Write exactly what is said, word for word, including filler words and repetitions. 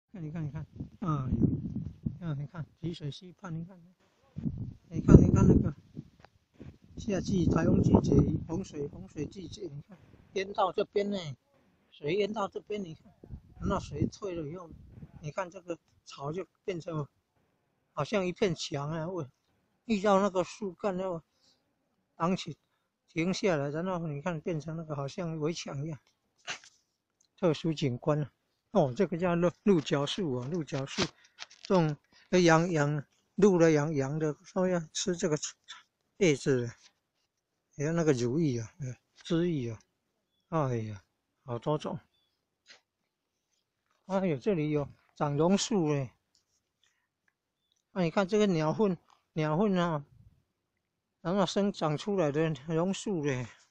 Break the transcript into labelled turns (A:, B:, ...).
A: 看，你看，你看，啊，啊，你看集水溪畔，你看，你看，你看那个夏季台风季节，洪水洪水季节，你看淹到这边呢，水淹到这边，你看，那水退了以后，你看这个草就变成好像一片墙啊，喂，遇到那个树干要挡起停下来，然后你看变成那个好像围墙一样，特殊景观啊。哦，这个叫鹿鹿角树啊，鹿角树，这种养养鹿的养羊的，说要吃这个叶子的，还有那个如意啊，枝叶啊，哎呀，好多种。哎呦，这里有长榕树哎，啊，你看这个鸟粪，鸟粪啊，然后生长出来的榕树嘞，